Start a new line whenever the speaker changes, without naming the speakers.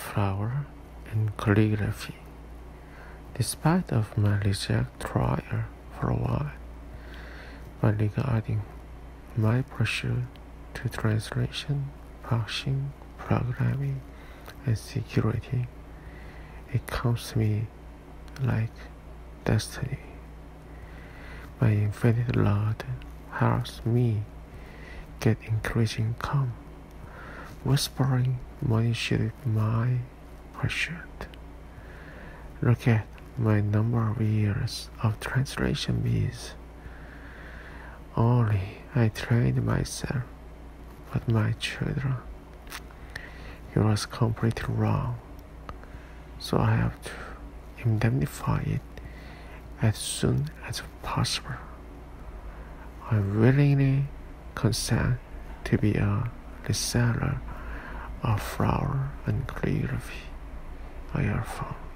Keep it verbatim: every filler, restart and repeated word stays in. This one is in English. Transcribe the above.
flower and calligraphy. Despite of my reject trial for a while, but regarding my pursuit to translation, parsing, programming, and security, it comes to me like destiny. My infinite Lord helps me get increasing calm, whispering money should be my pursuit. Look at my number of years of translation bees. Only I trained myself, but my children. It was completely wrong, so I have to indemnify it as soon as possible. I willingly consent to be a reseller of flower and calligraphy. I affirm.